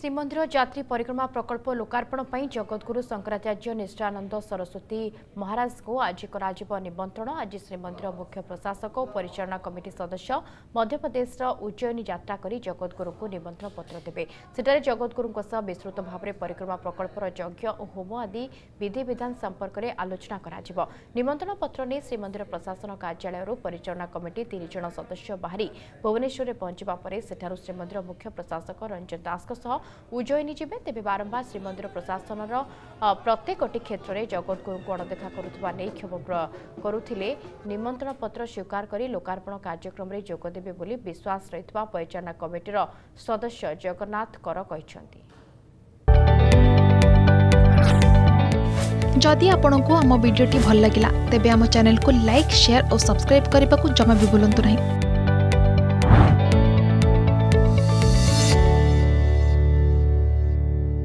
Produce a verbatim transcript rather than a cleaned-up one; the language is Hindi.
श्रीमंदिर यात्री परिक्रमा प्रकल्प लोकार्पण पर जगतगुरु शंकराचार्य निष्ठानंद सरस्वती महाराज को आज निमंत्रण। आज श्रीमंदिर मुख्य प्रशासक और परिचालना कमिटी सदस्य मध्यप्रदेश उज्जयिनी यात्रा कर जगतगुरु को निमंत्रण पत्र देवे। सेठारे जगतगुरु विस्तृत भाव में परिक्रमा प्रकल्पर यज्ञ और होम आदि विधि विधान संपर्क में आलोचना करा। निमंत्रण पत्र नहीं श्रीमंदिर प्रशासन कार्यालय परिचालना कमिटी तीन जन सदस्य बाहरी भुवनेश्वर में पहुंचा पर सेठारु श्रीमंदिर मुख्य प्रशासक रंजन दास उज्जयिनी जीवे। तेज बारंबार श्रीमंदिर प्रशासन प्रत्येक क्षेत्र में जगतगुरु को अणदेखा नहीं क्षोभ करुले निमंत्रण पत्र स्वीकार कर लोकार्पण कार्यक्रम में जोगदेवे बोली विश्वास रही परिचालना कमिटीर सदस्य जगन्नाथ कर कहते। जदि आपंक आम भिडी भल लगा तेब आम चैनल को लाइक शेयर और सब्सक्राइब करने को जमा भी भूलु नहीं।